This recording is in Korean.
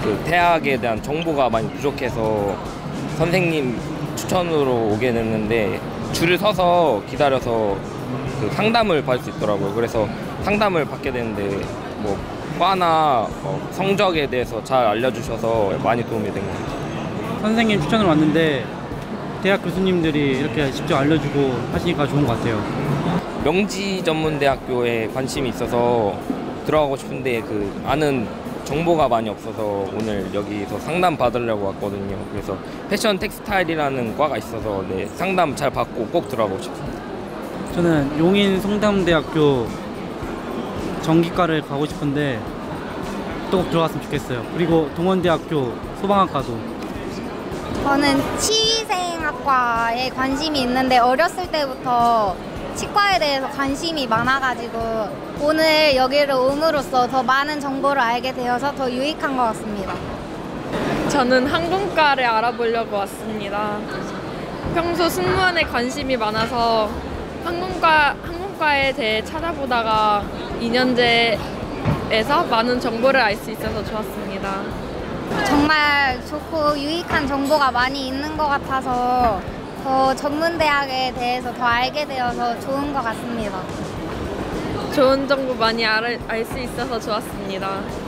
그 대학에 대한 정보가 많이 부족해서 선생님 추천으로 오게 됐는데 줄을 서서 기다려서 그 상담을 받을 수 있더라고요. 그래서 상담을 받게 되는데 뭐 과나 성적에 대해서 잘 알려주셔서 많이 도움이 된 것 같아요. 선생님 추천으로 왔는데 대학 교수님들이 이렇게 직접 알려주고 하시니까 좋은 것 같아요. 명지전문대학교에 관심이 있어서 들어가고 싶은데 그 아는 정보가 많이 없어서 오늘 여기서 상담 받으려고 왔거든요. 그래서 패션 텍스타일이라는 과가 있어서 네, 상담 잘 받고 꼭 들어가고 싶습니다. 저는 용인 송담대학교 전기과를 가고 싶은데 또 꼭 들어갔으면 좋겠어요. 그리고 동원대학교 소방학과도. 저는 치위생학과에 관심이 있는데 어렸을 때부터 치과에 대해서 관심이 많아가지고 오늘 여기를 옴으로써 더 많은 정보를 알게 되어서 더 유익한 것 같습니다. 저는 항공과를 알아보려고 왔습니다. 평소 승무원에 관심이 많아서 항공과에 대해 찾아보다가 2년제에서 많은 정보를 알 수 있어서 좋았습니다. 정말 좋고 유익한 정보가 많이 있는 것 같아서 더 전문대학에 대해서 더 알게 되어서 좋은 것 같습니다. 좋은 정보 많이 알 수 있어서 좋았습니다.